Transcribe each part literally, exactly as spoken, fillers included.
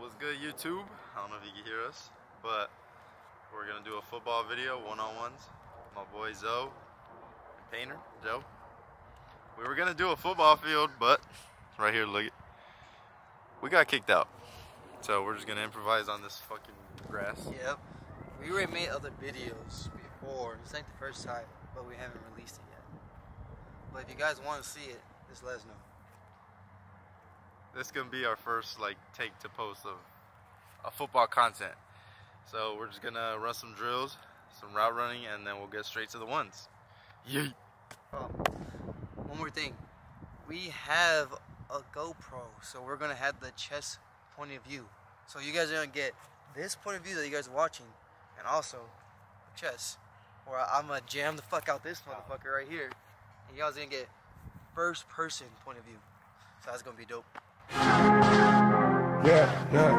What's good, YouTube? I don't know if you can hear us, but we're gonna do a football video, one-on-ones. My boy Zoe, Painter, Joe. We were gonna do a football field, but right here, look it. We got kicked out, so we're just gonna improvise on this fucking grass. Yep. We already made other videos before. It's like the first time, but we haven't released it yet. But if you guys want to see it, just let us know. This is gonna be our first like take to post of a football content. So we're just gonna run some drills, some route running, and then we'll get straight to the ones. Yeet. Um, one more thing. We have a GoPro, so we're gonna have the chest point of view. So you guys are gonna get this point of view that you guys are watching, and also the chest. Or I'm gonna jam the fuck out this motherfucker right here, and you guys are gonna get first person point of view. So that's gonna be dope. Yeah,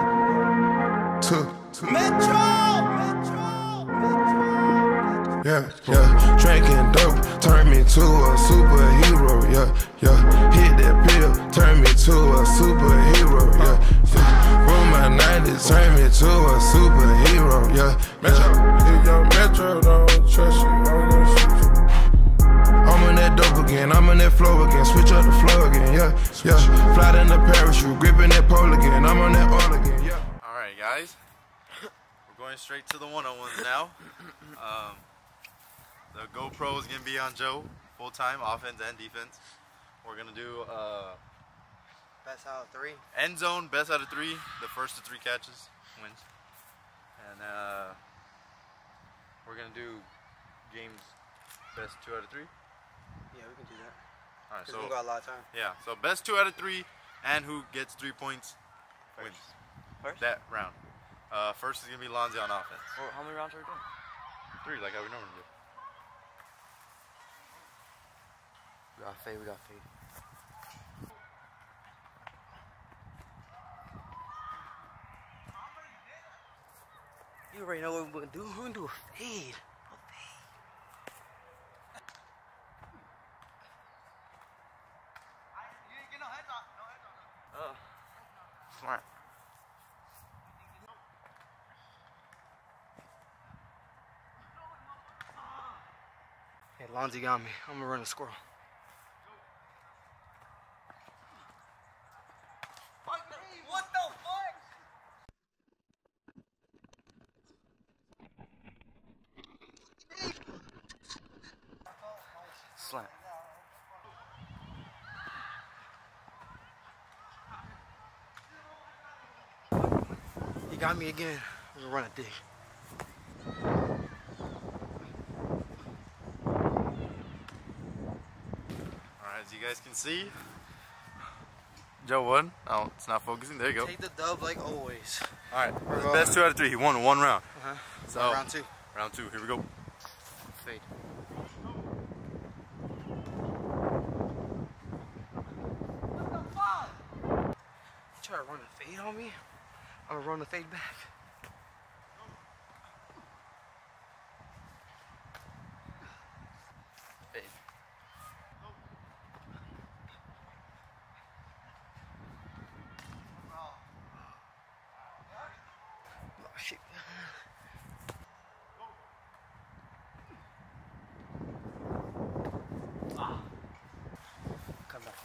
yeah. Two, two. Metro, Metro, Metro. Yeah, yeah. Drinking dope turned me to a superhero. Yeah, yeah. Hit that pill, turned me to a superhero. Yeah, yeah. From my nineties, turned me to a superhero. Yeah, Metro. If your Metro don't trust you, I'm gonna shoot you. I'm on that dope again, I'm on that flow again, switch up the flow again, yeah, yeah. Fly in the parachute, gripping that pole again, I'm on that all again, yeah. Alright guys, we're going straight to the one-on-ones now. Um, the GoPro is going to be on Joe, full-time, offense and defense. We're going to do uh, Best out of three. end zone, best out of three, the first to three catches wins. And uh, we're going to do games best two out of three. Yeah, we can do that. All right, Because so we got a lot of time. yeah, so best two out of three, and who gets three points wins First? that round. Uh, first is gonna be Lonzy on offense. Well, how many rounds are we doing? Three, like how we normally do. We got fade, we got fade. You already know what we're gonna do. We're gonna do a fade. Oh, smart. Hey, Lonzy got me. I'm gonna run a squirrel. What the fuck? Slant. He got me again. I'm gonna run a dig. Alright, as you guys can see, Joe won. Oh, it's not focusing. There you go. Take the dub like always. Alright, best two out of three. He won one round. Uh-huh. So, round two. Round two, here we go. Fade. You try to run a fade on me? I'm gonna run the fade back. Fade. Oh shit. Come back.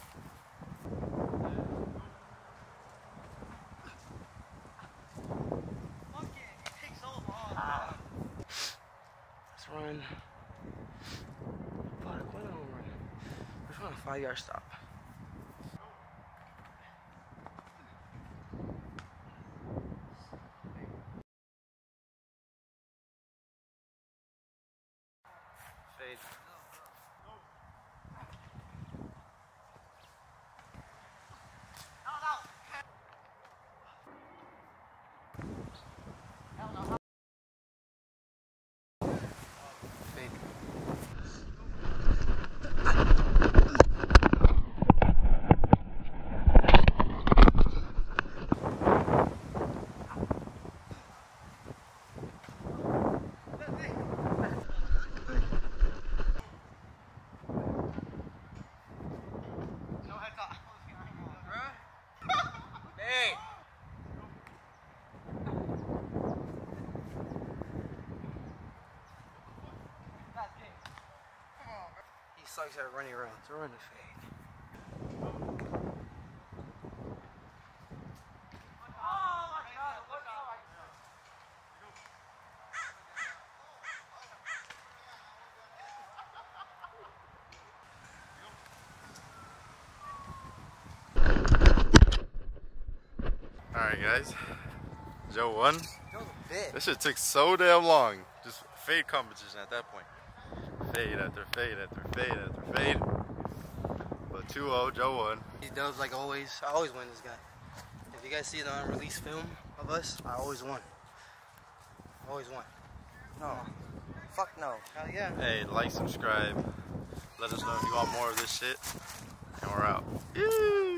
Let's run. Fuck, when do I run? Let's run a five yard stop. Fade. how you start running around. So run the fade. Alright guys, Joe won. Joe's a bitch. This shit took so damn long. Just fade competition at that point. Fade after fade after fade after fade. But two oh, Joe won. He does like always. I always win this guy. If you guys see the unreleased film of us, I always won. Always won. No. Fuck no. Hell yeah. Hey, like, subscribe. Let us know if you want more of this shit. And we're out. Ew.